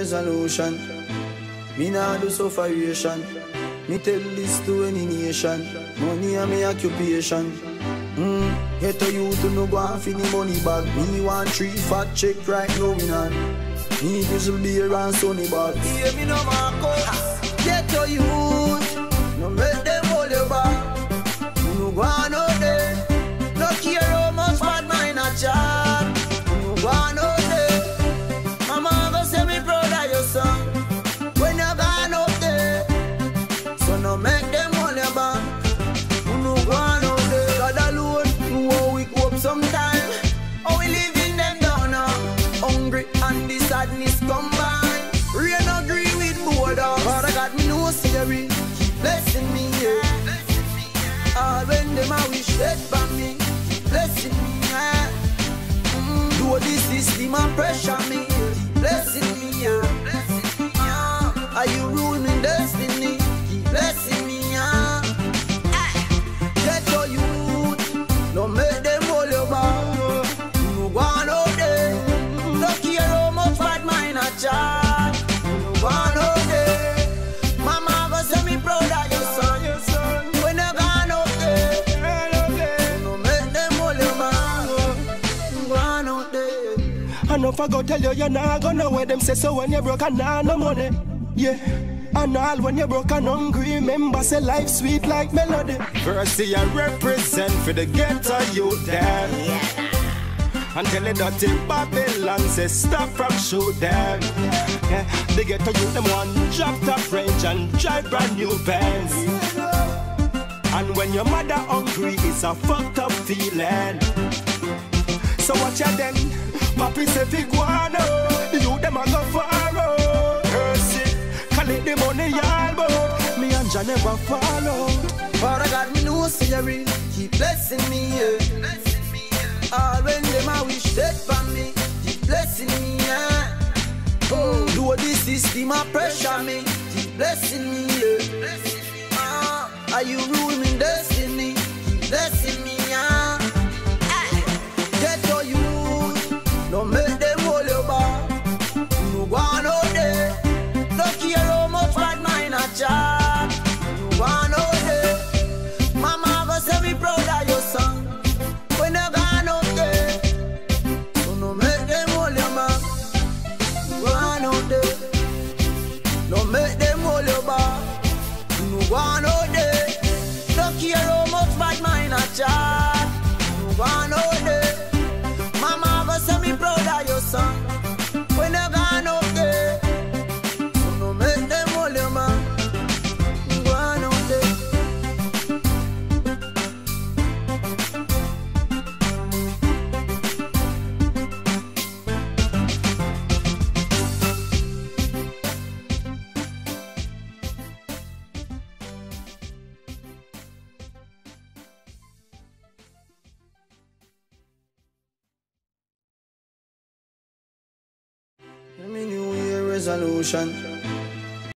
resolution. Me nah do sufferation. Me tell this to any nation. Money a me occupation. Get a youth to no go and fi the money bag. Me want 3 fat check right now in hand. Me grizzle beer and sunny bag. Hear me no Marcus. Get a youth, no make them hold you back. No go on out there. No care how much bad mind a chat. No go on out there. Mama go say me proud of your son. When you gone up there, so no make them hold you back. No go on out there. God alone, who wake up sometime. How we living them down now? Hungry and the sadness combine. Rain agree with border. Father God, me no scary. Keep blessing me, yeah. All when them a wish death for me. Keep blessing me, yeah. Do the system and pressure me. Keep blessing me, yeah. Are you ruling destiny? Keep blessing me, yeah. Get your youth, no make them hold you back. No go on out there. No care how much bad mind a chat. No go on out there. Mama go say me proud of your son. When you gone out there, no make them hold you back. No go on out there. I know if I go tell you, you're not gonna wear them say so when you're broke and nah no money. Yeah. And all when you're broke and hungry, remember say life sweet like melody. First I represent for the ghetto youth them. Until the dirty Babylon say stop from shoot them. Yeah. The ghetto youth them one drop top range and drive brand new Benz. And when your mother hungry, it's a fucked up feeling. So watch ya then, Papi say fi Gwaan, you them a go far. Mercy, collect the money all but me and Jah never follow. Father God, me know scary. Keep blessing me, yeah. All when them a wish death for me. Keep blessing me, yeah. Do the system a pressure me. Keep blessing me, yeah. Are you ruling destiny? Keep blessing me, yeah. Get your youth, no make them hold you back. No go on out there. No care how much bad mind a chat. No go on out there. Mama go say me proud of your son. When you gone out there, so no make them hold you back. No go on out there. No make them hold you back. No go on out there. No care how much bad mind a chat. No go on out there. Mama go say me proud of your son. When you gone out there, so no make them hold you back. No go on out there. Me New Year resolution.